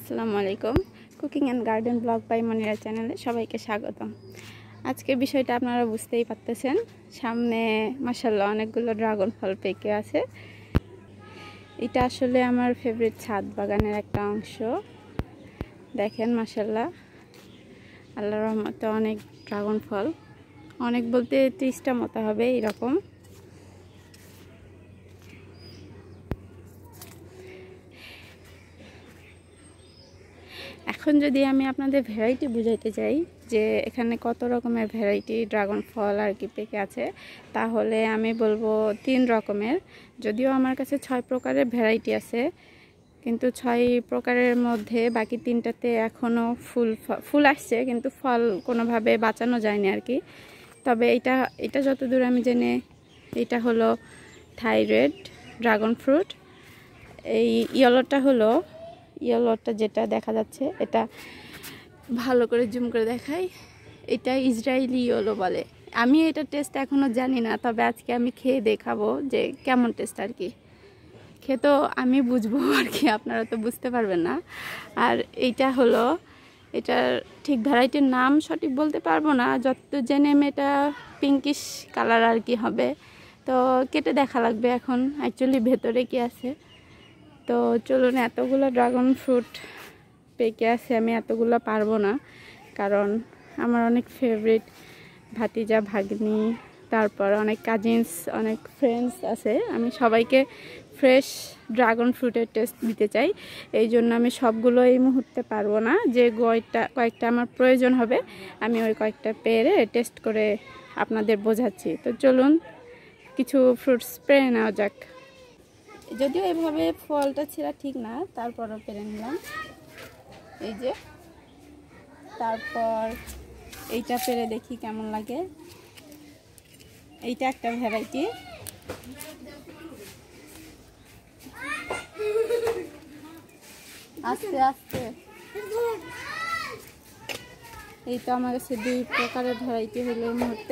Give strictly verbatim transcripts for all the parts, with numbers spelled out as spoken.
আসসালামু আলাইকুম cooking and garden blog by Monira চ্যানেলে সবাইকে স্বাগতম। আজকে বিষয়টা আপনারা বুঝতেই পারতেছেন, সামনে মাশাআল্লাহ অনেকগুলো ড্রাগন ফল পেকে আছে। এটা আসলে আমার ফেভারিট ছাদ বাগানের একটা অংশ। দেখেন মাশাআল্লাহ আল্লাহর রহমতে অনেক ড্রাগন ফল, অনেক বলতে ত্রিশটা মতো হবে এরকম। এখন যদি আমি আপনাদের ভ্যারাইটি বুঝাইতে চাই যে এখানে কত রকমের ভ্যারাইটি ড্রাগন ফল আর কি পেকে আছে, তাহলে আমি বলবো তিন রকমের। যদিও আমার কাছে ছয় প্রকারের ভ্যারাইটি আছে, কিন্তু ছয় প্রকারের মধ্যে বাকি তিনটাতে এখনও ফুল ফুল আসছে, কিন্তু ফল কোনোভাবে বাঁচানো যায়নি আর কি। তবে এটা এটা যতদূর আমি জেনে, এটা হলো থাইরয়েড ড্রাগন ফ্রুট। এই ইয়েলোটা হলো ইয়েলোটা যেটা দেখা যাচ্ছে, এটা ভালো করে জুম করে দেখাই, এটা ইসরায়েলি ইয়েলো বলে। আমি এটা টেস্ট এখনও জানি না, তবে আজকে আমি খেয়ে দেখাবো যে কেমন টেস্ট আর কি। খেয়ে তো আমি বুঝবো আর কি, আপনারা তো বুঝতে পারবেন না। আর এইটা হলো, এটার ঠিক ভ্যারাইটির নাম সঠিক বলতে পারবো না, যত জেনে এটা পিঙ্কিশ কালার আর কি হবে। তো কেটে দেখা লাগবে এখন অ্যাকচুয়ালি ভেতরে কি আছে। তো চলুন, এতগুলো ড্রাগন ফ্রুট পেকে আছে, আমি এতগুলো পারবো না, কারণ আমার অনেক ফেভারিট ভাতিজা ভাগ্নি, তারপর অনেক কাজিনস, অনেক ফ্রেন্ডস আছে। আমি সবাইকে ফ্রেশ ড্রাগন ফ্রুটের টেস্ট দিতে চাই, এই জন্য আমি সবগুলো এই মুহূর্তে পারবো না। যে কয়েকটা কয়েকটা আমার প্রয়োজন হবে, আমি ওই কয়েকটা পেরে টেস্ট করে আপনাদের বোঝাচ্ছি। তো চলুন কিছু ফ্রুটস পেরে নেওয়া যাক। যদিও এইভাবে ফলটা ছেঁড়া ঠিক না, তারপরও পেরে নিলাম। এই যে, তারপর এইটা পেরে দেখি কেমন লাগে। এইটা একটা ভ্যারাইটি, আস্তে আস্তে। এই তো আমার কাছে দুই প্রকারের ভ্যারাইটি হলো এই মুহূর্তে।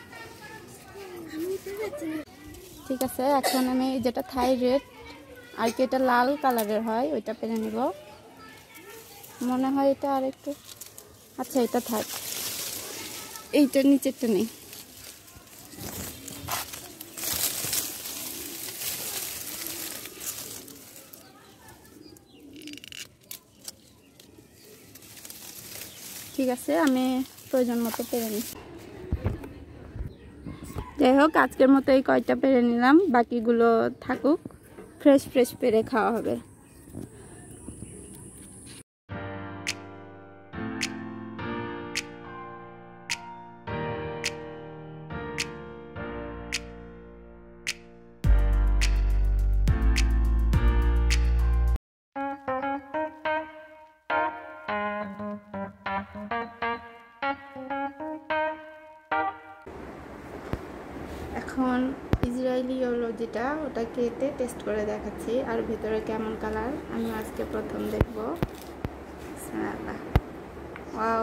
ঠিক আছে, এখন আমি যেটা থাইরয়েড আর কি, এটা লাল কালারের হয়, ওইটা পেরে নিব। মনে হয় এটা আর একটু, আচ্ছা এটা থাক, এইটা নিচেরটা নেই। ঠিক আছে, আমি প্রয়োজন মতো পেরে নিই। যাই হোক, আজকের মতো এই কয়টা পেরে নিলাম, বাকিগুলো থাকুক, ফ্রেশ ফ্রেশ পেরে খাওয়া হবে। এখন ইসরায়েলি ইয়েলো যেটা, ওটা খেতে টেস্ট করে দেখাচ্ছি, আর ভেতরে কেমন কালার আমি আজকে প্রথম দেখবো। ওয়াও,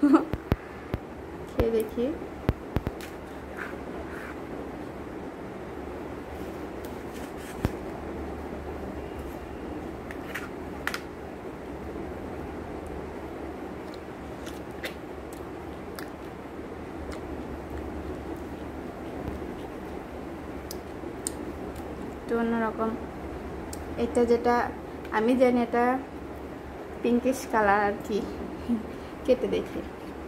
খেয়ে দেখি। অন্যরকম, এটা যেটা আমি জানি এটা পিঙ্কিশ কালার আর কি। কেটে দেখি।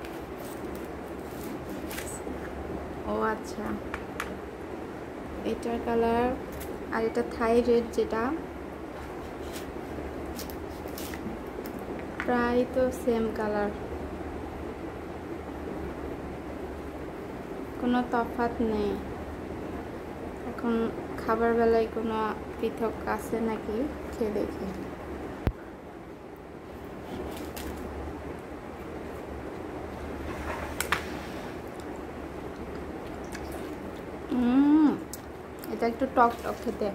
ও আচ্ছা, এটার কালার, আর এটা থাইরয়েড যেটা, প্রায় তো সেম কালার, কোনো তফাৎ নেই। এখন খাবার বেলায় কোনো পৃথক আছে নাকি খেয়ে দেখি। হুম, এটা একটু টক টক খেতে।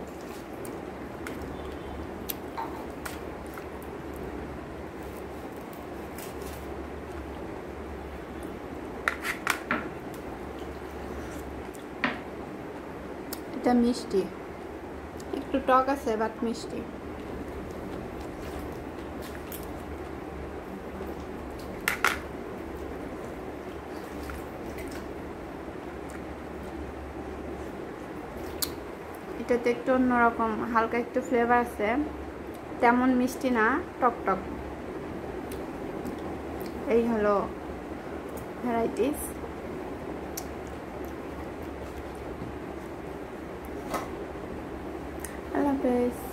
এটা মিষ্টি, একটু টক আছে বাট মিষ্টি। এটাতে একটু অন্যরকম হালকা একটু ফ্লেভার আছে, তেমন মিষ্টি না, টক টক। এই হলো ভ্যারাইটিস। আল্লাহ হাফেজ।